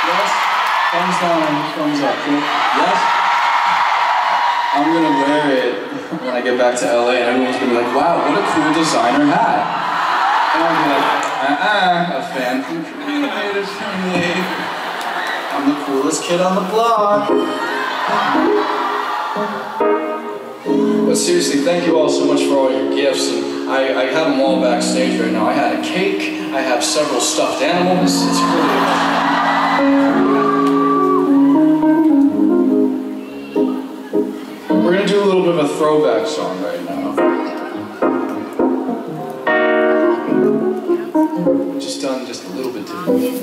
Yes? Thumbs down, thumbs up. Cool. Yes? I'm gonna wear it when I get back to LA and everyone's gonna be like, wow, what a cool designer hat. And I'll be like, a fan from Creative for me. I'm the coolest kid on the block. But seriously, thank you all so much for all your gifts. And I have them all backstage right now. I had a cake, I have several stuffed animals. It's really We're gonna do a little bit of a throwback song right now. Just done just a little bit different.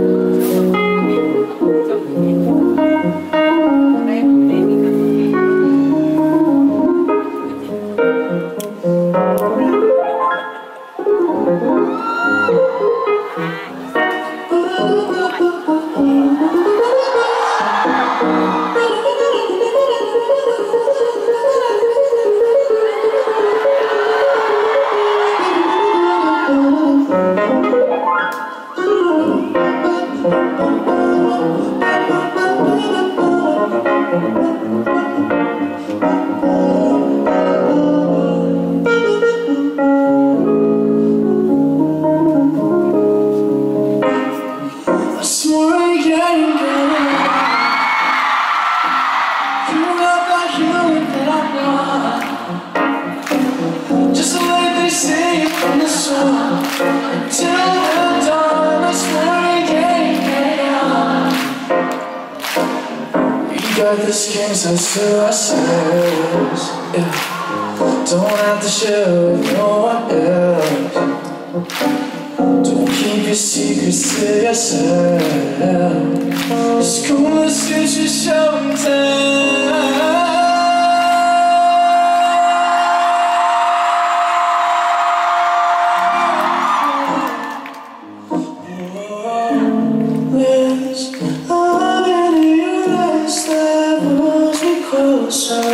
Got this games to ourselves, yeah. Don't have to share with no one else. Don't keep your secrets to yourself. It's cool as future show and tell.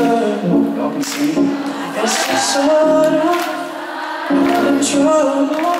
Y'all can see. It's just sort of trouble.